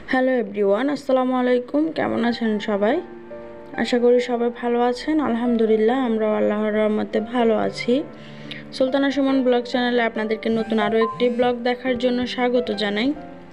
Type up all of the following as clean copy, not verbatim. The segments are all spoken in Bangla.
হ্যালো এভরিওয়ান, আসসালামু আলাইকুম। কেমন আছেন সবাই? আশা করি সবাই ভালো আছেন। আলহামদুলিল্লাহ, আমরাও আল্লাহর রহমতে ভালো আছি। সুলতানা সুমন ব্লগ চ্যানেলে আপনাদেরকে নতুন আরও একটি ব্লগ দেখার জন্য স্বাগত জানাই।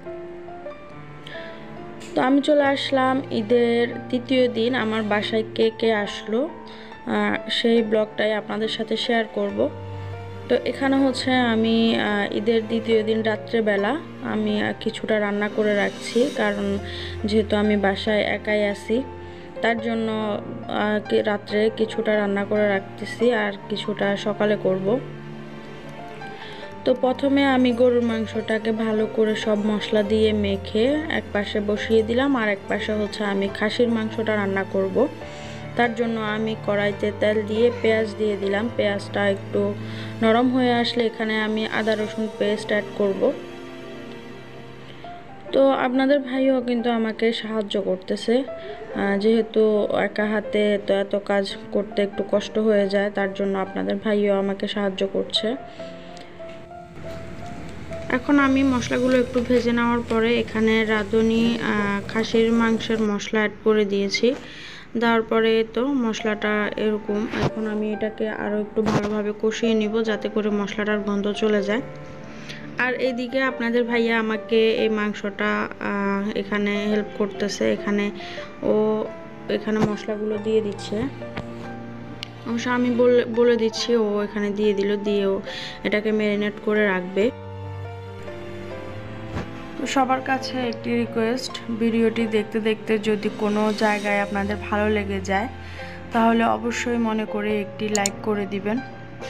তো আমি চলে আসলাম ঈদের তৃতীয় দিন। আমার বাসায় কে কে আসলো সেই ব্লগটাই আপনাদের সাথে শেয়ার করব। তো এখানে হচ্ছে আমি ঈদের দ্বিতীয় দিন রাত্রেবেলা আমি কিছুটা রান্না করে রাখছি, কারণ যেহেতু আমি বাসায় একাই আছি তার জন্য রাত্রে কিছুটা রান্না করে রাখতেছি আর কিছুটা সকালে করব। তো প্রথমে আমি গরুর মাংসটাকে ভালো করে সব মশলা দিয়ে মেখে এক পাশে বসিয়ে দিলাম, আর এক পাশে হচ্ছে আমি খাসির মাংসটা রান্না করব। তার জন্য আমি কড়াইতে তেল দিয়ে পেঁয়াজ দিয়ে দিলাম। পেঁয়াজটা একটু নরম হয়ে আসলে এখানে আমি আদা রসুন পেস্ট অ্যাড করব। তো আপনাদের ভাইও কিন্তু আমাকে সাহায্য করতেছে, যেহেতু একা হাতে তো এত কাজ করতে একটু কষ্ট হয়ে যায়, তার জন্য আপনাদের ভাইও আমাকে সাহায্য করছে। এখন আমি মশলাগুলো একটু ভেজে নেওয়ার পরে এখানে রাঁধুনি খাসির মাংসের মশলা অ্যাড করে দিয়েছি। দেওয়ার পরে তো মশলাটা এরকম, এখন আমি এটাকে আরও একটু ভালোভাবে কষিয়ে নিব যাতে করে মশলাটার গন্ধ চলে যায়। আর এইদিকে আপনাদের ভাইয়া আমাকে এই মাংসটা এখানে হেল্প করতেছে। এখানে মশলাগুলো দিয়ে দিচ্ছে। অবশ্য আমি বলে দিচ্ছি, ও এখানে দিয়ে দিয়েও এটাকে ম্যারিনেট করে রাখবে। সবার কাছে একটি রিকোয়েস্ট, ভিডিওটি দেখতে দেখতে যদি কোনো জায়গায় আপনাদের ভালো লেগে যায় তাহলে অবশ্যই মনে করে একটি লাইক করে দিবেন।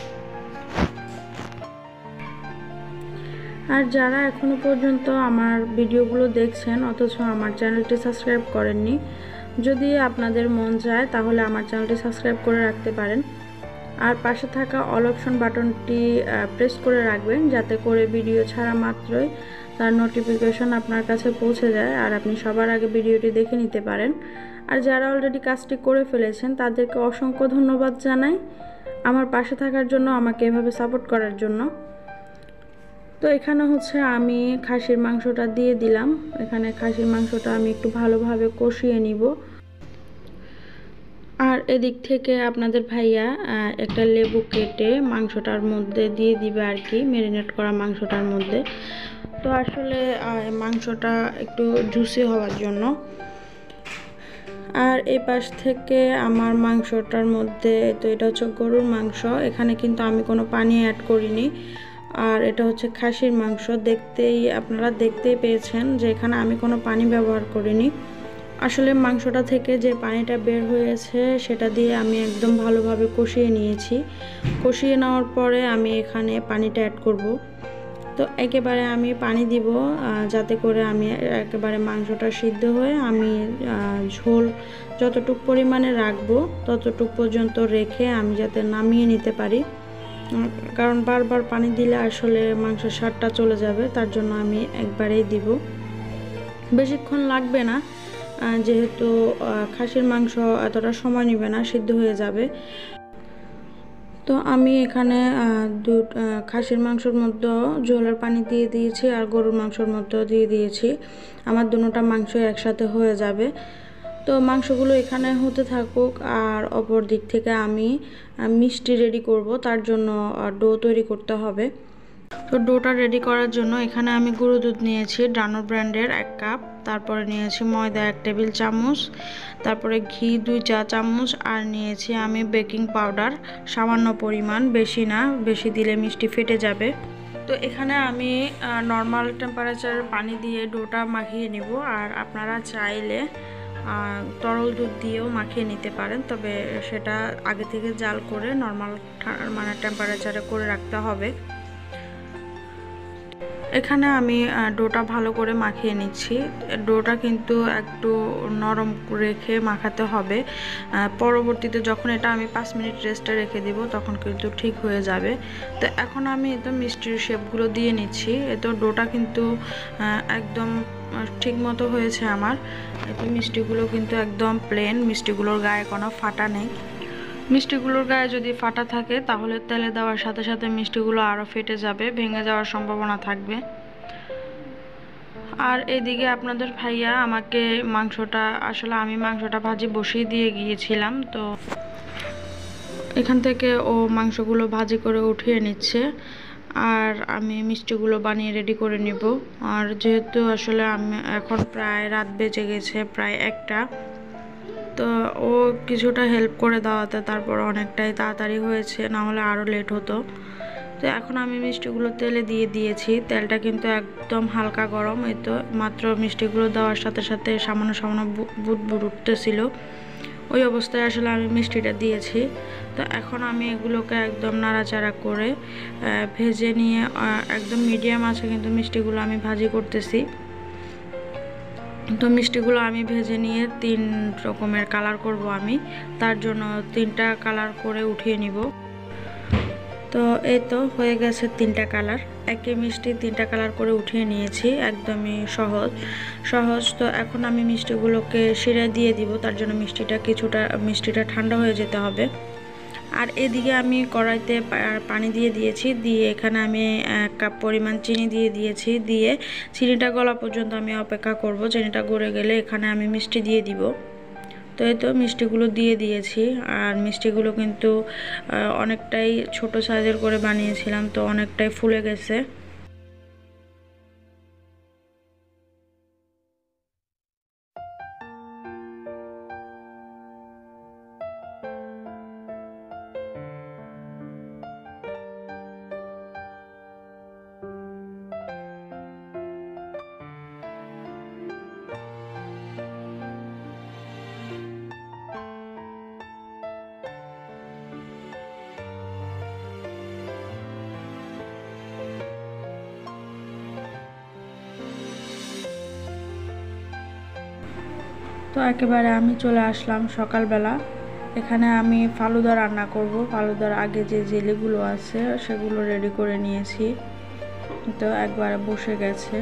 আর যারা এখনো পর্যন্ত আমার ভিডিওগুলো দেখছেন অথচ আমার চ্যানেলটি সাবস্ক্রাইব করেননি, যদি আপনাদের মন চায় তাহলে আমার চ্যানেলটি সাবস্ক্রাইব করে রাখতে পারেন। আর পাশে থাকা অল অপশন বাটনটি প্রেস করে রাখবেন যাতে করে ভিডিও ছাড়া মাত্রই তার নোটিফিকেশন আপনার কাছে পৌঁছে যায় আর আপনি সবার আগে ভিডিওটি দেখে নিতে পারেন। আর যারা অলরেডি কাজটি করে ফেলেছেন তাদেরকে অসংখ্য ধন্যবাদ জানাই আমার পাশে থাকার জন্য, আমাকে এভাবে সাপোর্ট করার জন্য। তো এখানে হচ্ছে আমি খাসির মাংসটা দিয়ে দিলাম। এখানে খাসির মাংসটা আমি একটু ভালোভাবে কষিয়ে নিব। আর এদিক থেকে আপনাদের ভাইয়া একটা লেবু কেটে মাংসটার মধ্যে দিয়ে দিবে আর কি, ম্যারিনেট করা মাংসটার মধ্যে। তো আসলে মাংসটা একটু জুসি হওয়ার জন্য। আর এই পাশ থেকে আমার মাংসটার মধ্যে, তো এটা হচ্ছে গরুর মাংস, এখানে কিন্তু আমি কোনো পানি অ্যাড করিনি। আর এটা হচ্ছে খাসির মাংস, আপনারা দেখতেই পেয়েছেন যে এখানে আমি কোনো পানি ব্যবহার করিনি। আসলে মাংসটা থেকে যে পানিটা বের হয়েছে সেটা দিয়ে আমি একদম ভালোভাবে কষিয়ে নিয়েছি। কষিয়ে নেওয়ার পরে আমি এখানে পানিটা অ্যাড করব। তো একেবারে আমি পানি দিব যাতে করে আমি একেবারে মাংসটা সিদ্ধ হয়ে আমি ঝোল যতটুকু পরিমাণে রাখবো ততটুকু পর্যন্ত রেখে আমি যাতে নামিয়ে নিতে পারি, কারণ বারবার পানি দিলে আসলে মাংসের স্বাদটা চলে যাবে। তার জন্য আমি একবারেই দিব। বেশিক্ষণ লাগবে না, যেহেতু খাসির মাংস এতটা সময় নেবে না, সিদ্ধ হয়ে যাবে। তো আমি এখানে খাসির মাংসের মধ্যে ঝোলের পানি দিয়ে দিয়েছি আর গরুর মাংসের মধ্যেও দিয়ে দিয়েছি। আমার দুটোটা মাংস একসাথে হয়ে যাবে। তো মাংসগুলো এখানে হতে থাকুক, আর অপর দিক থেকে আমি মিষ্টি রেডি করব, তার জন্য ডো তৈরি করতে হবে। তো ডোটা রেডি করার জন্য এখানে আমি গুঁড়ো দুধ নিয়েছি ডানোর ব্র্যান্ডের 1 কাপ, তারপরে নিয়েছি ময়দা 1 টেবিল চামচ, তারপরে ঘি 2 চা চামচ, আর নিয়েছি আমি বেকিং পাউডার সামান্য পরিমাণ, বেশি না, বেশি দিলে মিষ্টি ফেটে যাবে। তো এখানে আমি নর্মাল টেম্পারেচারের পানি দিয়ে ডোটা মাখিয়ে নিব। আর আপনারা চাইলে তরল দুধ দিয়েও মাখিয়ে নিতে পারেন, তবে সেটা আগে থেকে জাল করে নর্মাল টেম্পারেচারে করে রাখতে হবে। এখানে আমি ডোটা ভালো করে মাখিয়ে নিচ্ছি। ডোটা কিন্তু একটু নরম রেখে মাখাতে হবে। পরবর্তীতে যখন এটা আমি 5 মিনিট রেস্টে রেখে দিব তখন কিন্তু ঠিক হয়ে যাবে। তো এখন আমি তো মিষ্টির শেপগুলো দিয়ে নিচ্ছি। তো ডোটা কিন্তু একদম ঠিক মতো হয়েছে আমার। তো মিষ্টিগুলো কিন্তু একদম প্লেন, মিষ্টিগুলোর গায়ে কোনো ফাটা নেই। মিষ্টিগুলোর গায়ে যদি ফাটা থাকে তাহলে তেলে দেওয়ার সাথে সাথে মিষ্টিগুলো আরও ফেটে যাবে, ভেঙে যাওয়ার সম্ভাবনা থাকবে। আর এদিকে আপনাদের ভাইয়া আমাকে মাংসটা, আসলে আমি মাংসটা ভাজি বসিয়ে দিয়ে গিয়েছিলাম, তো এখান থেকে ও মাংসগুলো ভাজি করে উঠিয়ে নিচ্ছে আর আমি মিষ্টিগুলো বানিয়ে রেডি করে নিব। আর যেহেতু আসলে আমি এখন প্রায় রাত বেজে গেছে, প্রায় 1টা, তো ও কিছুটা হেল্প করে দেওয়াতে তারপর অনেকটাই তাড়াতাড়ি হয়েছে, না হলে আরও লেট হতো। তো এখন আমি মিষ্টিগুলো তেলে দিয়ে দিয়েছি, তেলটা কিন্তু একদম হালকা গরম। এই তো মাত্র মিষ্টিগুলো দেওয়ার সাথে সাথে সামান্য সামান্য বুদবুদ উঠতেছিল, ওই অবস্থায় আসলে আমি মিষ্টিটা দিয়েছি। তো এখন আমি এগুলোকে একদম নাড়াচাড়া করে ভেজে নিয়ে, একদম মিডিয়াম আছে কিন্তু মিষ্টিগুলো আমি ভাজি করতেছি। তো মিষ্টিগুলো আমি ভেজে নিয়ে 3 রকমের কালার করব আমি, তার জন্য 3টা কালার করে উঠিয়ে নিব। তো এই তো হয়ে গেছে 3টা কালার, একই মিষ্টি 3টা কালার করে উঠিয়ে নিয়েছি, একদমই সহজ। তো এখন আমি মিষ্টিগুলোকে শিরা দিয়ে দিব, তার জন্য মিষ্টিটা ঠান্ডা হয়ে যেতে হবে। আর এদিকে আমি কড়াইতে পানি দিয়ে দিয়েছি, দিয়ে এখানে আমি 1 কাপ পরিমাণ চিনি দিয়ে দিয়েছি, দিয়ে চিনিটা গলা পর্যন্ত আমি অপেক্ষা করব। চিনিটা গলে গেলে এখানে আমি মিষ্টি দিয়ে দিব। তো এই তো মিষ্টিগুলো দিয়ে দিয়েছি। আর মিষ্টিগুলো কিন্তু অনেকটাই ছোট সাইজের করে বানিয়েছিলাম, তো অনেকটাই ফুলে গেছে। তো একেবারে আমি চলে আসলাম সকালবেলা। এখানে আমি ফালুদা রান্না করব। ফালুদার আগে যে জেলিগুলো আছে সেগুলো রেডি করে নিয়েছি, তো একবারে বসে গেছে।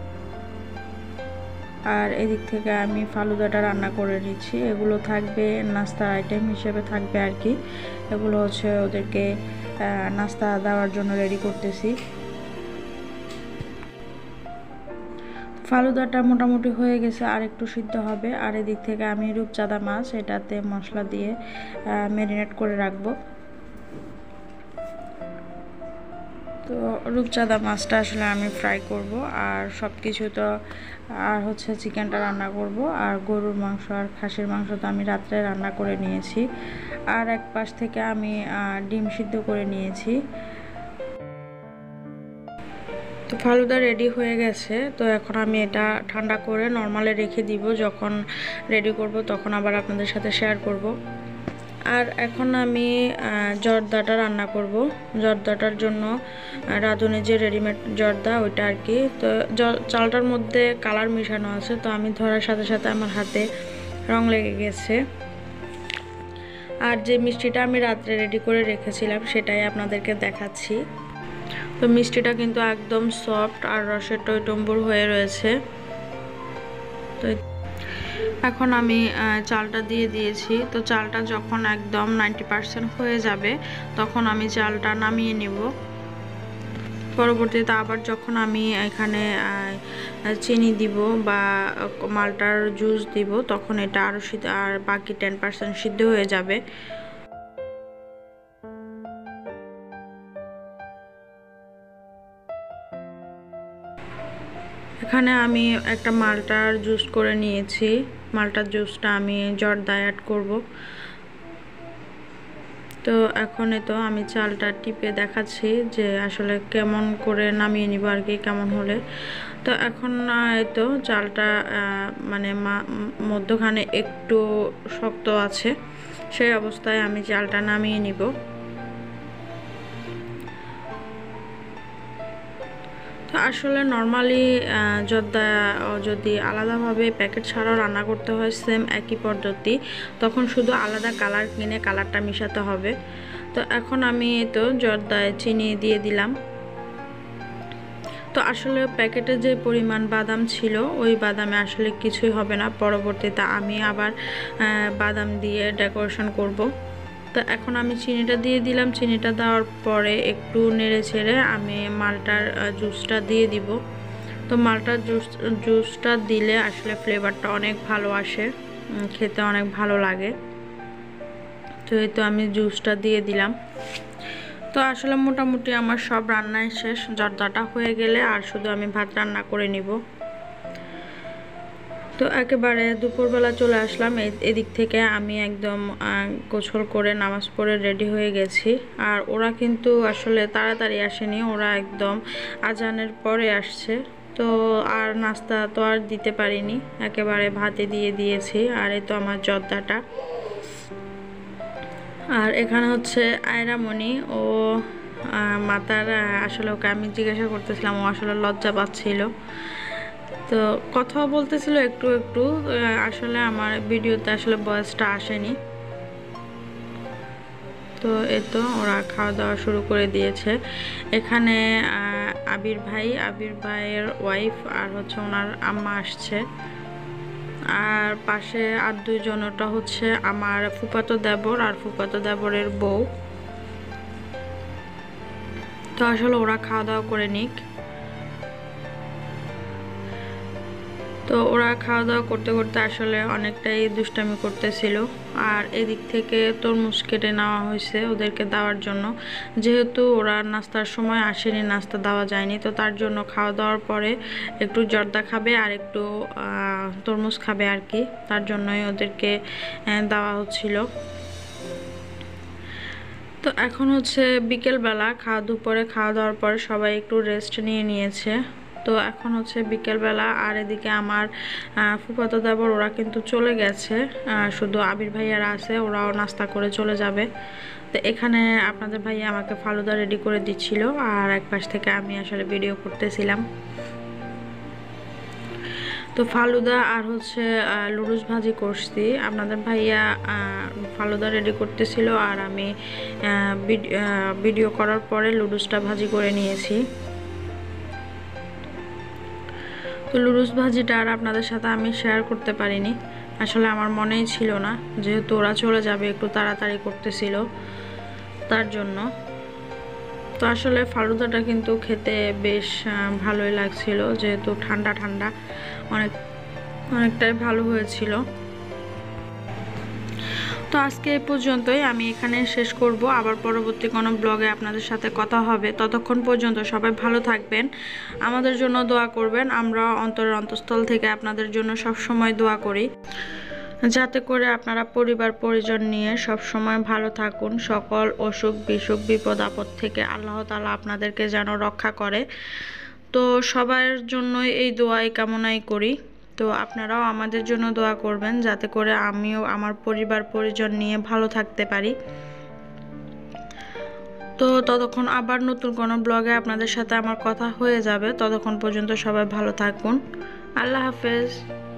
আর এদিক থেকে আমি ফালুদাটা রান্না করে নিচ্ছি। এগুলো থাকবে নাস্তার আইটেম হিসেবে থাকবে আর কি। এগুলো হচ্ছে ওদেরকে নাস্তা দেওয়ার জন্য রেডি করতেছি। ফালুদাটা মোটামুটি হয়ে গেছে, আর একটু সিদ্ধ হবে। আর এদিক থেকে আমি রূপচাঁদা মাছ এটাতে মশলা দিয়ে ম্যারিনেট করে রাখবো। তো রূপচাঁদা মাছটা আসলে আমি ফ্রাই করব, আর সব কিছু তো, আর হচ্ছে চিকেনটা রান্না করব। আর গরুর মাংস আর খাসির মাংস তো আমি রাত্রে রান্না করে নিয়েছি। আর এক পাশ থেকে আমি ডিম সিদ্ধ করে নিয়েছি। তো ফালুদা রেডি হয়ে গেছে। তো এখন আমি এটা ঠান্ডা করে নর্মালে রেখে দিব, যখন রেডি করব তখন আবার আপনাদের সাথে শেয়ার করব। আর এখন আমি জর্দাটা রান্না করব। জর্দাটার জন্য রাঁধুনি যে রেডিমেড জর্দা ওইটা আর কি। তো চালটার মধ্যে কালার মেশানো আছে, তো আমি ধরার সাথে সাথে আমার হাতে রং লেগে গেছে। আর যে মিষ্টিটা আমি রাত্রে রেডি করে রেখেছিলাম সেটাই আপনাদেরকে দেখাচ্ছি। তো মিষ্টিটা কিন্তু একদম সফট আর রসের টইটম্বুর হয়ে রয়েছে। তো এখন আমি চালটা দিয়ে দিয়েছি। তো চালটা যখন একদম 90% হয়ে যাবে তখন আমি চালটা নামিয়ে নেব। পরবর্তীতে আবার যখন আমি এখানে চিনি দিব বা মালটার জুস দিব তখন এটা আরও আর বাকি 10% সিদ্ধ হয়ে যাবে। এখানে আমি একটা মালটার জুস করে নিয়েছি। মালটার জুসটা আমি জর্দায় অ্যাড করব। তো এখন তো আমি চালটা টিপে দেখাচ্ছি যে আসলে কেমন করে নামিয়ে নিব আর কি, কেমন হলে। তো এখন তো চালটা মানে মধ্যখানে একটু শক্ত আছে, সেই অবস্থায় আমি চালটা নামিয়ে নিব। তো আসলে নর্মালি জর্দা যদি আলাদাভাবে প্যাকেট ছাড়াও রান্না করতে হয় সেম একই পদ্ধতি, তখন শুধু আলাদা কালার কিনে কালারটা মিশাতে হবে। তো এখন আমি তো জর্দায় চিনি দিয়ে দিলাম। তো আসলে প্যাকেটে যে পরিমাণ বাদাম ছিল ওই বাদামে আসলে কিছুই হবে না, পরবর্তীতে আমি আবার বাদাম দিয়ে ডেকোরেশন করব। তো এখন আমি চিনিটা দিয়ে দিলাম। চিনিটা দেওয়ার পরে একটু নেড়ে ছেড়ে আমি মালটার জুসটা দিয়ে দিব। তো মালটার জুসটা দিলে আসলে ফ্লেভারটা অনেক ভালো আসে, খেতে অনেক ভালো লাগে। তো এই তো আমি জুসটা দিয়ে দিলাম। তো আসলে মোটামুটি আমার সব রান্নাই শেষ, জর্দাটা হয়ে গেলে আর শুধু আমি ভাত রান্না করে নিব। তো একেবারে দুপুরবেলা চলে আসলাম। এদিক থেকে আমি একদম গোসল করে নামাজ পড়ে রেডি হয়ে গেছি। আর ওরা কিন্তু আসলে তাড়াতাড়ি আসেনি, ওরা একদম আজানের পরে আসছে। তো আর নাস্তা তো আর দিতে পারিনি, একেবারে ভাতে দিয়ে দিয়েছি। আর এই তো আমার জর্দাটা। আর এখানে হচ্ছে আয়রামণি, ও মাতার আসলে ওকে আমি জিজ্ঞাসা করতেছিলাম, ও আসলে লজ্জা পাচ্ছিল, তো কথাও বলতেছিল একটু একটু। আসলে আমার ভিডিওতে আসলে ভয়েসটা আসেনি। তো এই তো ওরা খাওয়া দাওয়া শুরু করে দিয়েছে। এখানে আবির ভাইয়ের ওয়াইফ আর হচ্ছে ওনার আম্মা আসছে। আর পাশে আর দুইজন, ওটা হচ্ছে আমার ফুফাতো দেবর আর ফুফাতো দেবরের বউ। তো আসলে ওরা খাওয়া দাওয়া করে নিক। তো ওরা খাওয়া দাওয়া করতে করতে আসলে অনেকটাই দুষ্টামি করতেছিল। আর এদিক থেকে তরমুজ কেটে নেওয়া হয়েছে ওদেরকে দেওয়ার জন্য, যেহেতু ওরা নাস্তার সময় আসেনি, নাস্তা দেওয়া যায়নি। তো তার জন্য খাওয়া দাওয়ার পরে একটু জর্দা খাবে আর একটু তরমুজ খাবে আর কি, তার জন্যই ওদেরকে দেওয়া হচ্ছিল। তো এখন হচ্ছে বিকেলবেলা, দুপুরে খাওয়া দাওয়ার পরে সবাই একটু রেস্ট নিয়েছে। তো এখন হচ্ছে বিকেলবেলা। আর এদিকে আমার ফুফাতো দেবর ওরা কিন্তু চলে গেছে, শুধু আবির ভাইয়ারা আছে, ওরাও নাস্তা করে চলে যাবে। তো এখানে আপনাদের ভাইয়া আমাকে ফালুদা রেডি করে দিচ্ছিল, আর এক পাশ থেকে আমি আসলে ভিডিও করতেছিলাম। তো ফালুদা আর হচ্ছে লুডুস ভাজি করছি। আপনাদের ভাইয়া ফালুদা রেডি করতেছিল, আর আমি ভিডিও করার পরে লুডুসটা ভাজি করে নিয়েছি। তো লুডুস ভাজিটা আর আপনাদের সাথে আমি শেয়ার করতে পারিনি, আসলে আমার মনেই ছিল না, যেহেতু ওরা চলে যাবে একটু তাড়াতাড়ি করতেছিল তার জন্য। তো আসলে ফালুদাটা কিন্তু খেতে বেশ ভালোই লাগছিল, যেহেতু ঠান্ডা ঠান্ডা অনেকটাই ভালো হয়েছিল। তো আজকে এই পর্যন্তই, আমি এখানে শেষ করব। আবার পরবর্তী কোনো ব্লগে আপনাদের সাথে কথা হবে। ততক্ষণ পর্যন্ত সবাই ভালো থাকবেন, আমাদের জন্য দোয়া করবেন। আমরা অন্তরের অন্তঃস্থল থেকে আপনাদের জন্য সব সময় দোয়া করি, যাতে করে আপনারা পরিবার পরিজন নিয়ে সব সময় ভালো থাকুন। সকল অসুখ বিসুখ বিপদ আপদ থেকে আল্লাহ তাআলা আপনাদেরকে যেন রক্ষা করে। তো সবার জন্যই এই দোয়া এই কামনাই করি। তো আপনারাও আমাদের জন্য দোয়া করবেন, যাতে করে আমিও আমার পরিবার পরিজন নিয়ে ভালো থাকতে পারি। তো ততক্ষণ আবার নতুন কোনো ব্লগে আপনাদের সাথে আমার কথা হয়ে যাবে। ততক্ষণ পর্যন্ত সবাই ভালো থাকুন। আল্লাহ হাফেজ।